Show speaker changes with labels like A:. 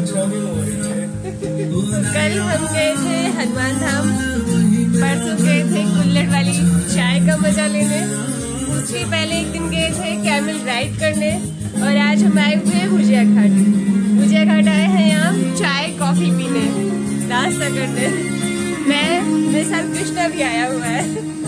A: कल हम गए थे हनुमान धाम, परसों गए थे कुल्लड़ वाली चाय का मजा लेने, उसके पहले एक दिन गए थे कैमल राइड करने, और आज हम आए हुए भुजिया घाट। भुजिया घाट आए हैं यहाँ चाय कॉफी पीने, नाश्ता करने। मेरे साथ कृष्णा भी आया हुआ है।